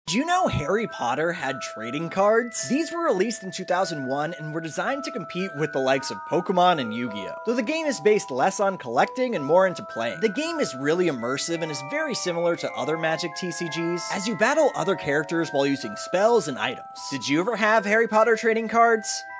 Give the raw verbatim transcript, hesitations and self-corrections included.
Did you know Harry Potter had trading cards? These were released in two thousand one and were designed to compete with the likes of Pokemon and Yu-Gi-Oh! Though the game is based less on collecting and more into playing. The game is really immersive and is very similar to other Magic T C Gs, as you battle other characters while using spells and items. Did you ever have Harry Potter trading cards?